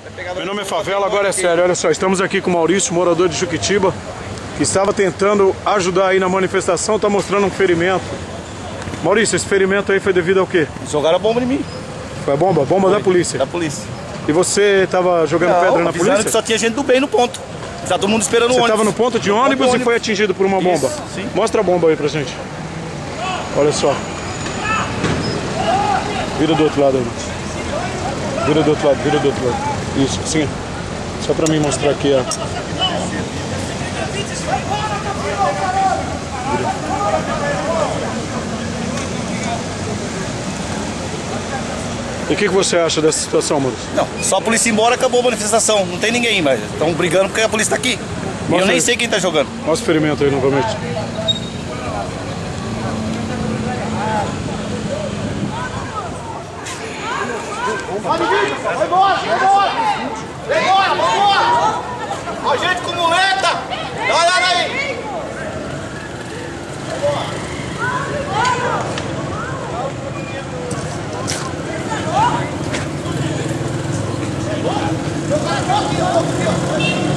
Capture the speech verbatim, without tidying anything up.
Meu nome é Favela, agora é sério, olha só, estamos aqui com o Maurício, morador de Juquitiba, que estava tentando ajudar aí na manifestação, está mostrando um ferimento. Maurício, esse ferimento aí foi devido ao quê? Jogaram a bomba em mim. Foi a bomba? Bomba Foi, da polícia? Da polícia. E você estava jogando Não, pedra na polícia? Que só tinha gente do bem no ponto. Tá todo mundo esperando o ônibus. Você estava no ponto de ônibus, ponto de ônibus e foi atingido por uma bomba? Isso, sim. Mostra a bomba aí pra gente. Olha só. Vira do outro lado aí. Vira do outro lado, vira do outro lado. Isso, sim. Só pra mim mostrar aqui, ó. E o que, que você acha dessa situação, Maurício? Não, só a polícia ir embora, acabou a manifestação. Não tem ninguém, mas estão brigando porque a polícia tá aqui. E eu nem aí. sei quem tá jogando. Mostra o ferimento aí novamente. Vai embora, vai embora! Vai embora, vai embora! Ó, gente com muleta! Dá uma olhada aí! Vai embora!